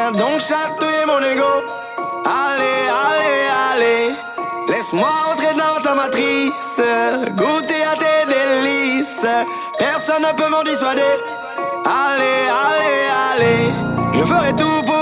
viens donc chatouiller mon ego. Allez, allez, allez, laisse-moi entrer dans ta matrice, goûter à tes délices. Personne ne peut m'en dissuader. Allez, allez, allez, je ferai tout pour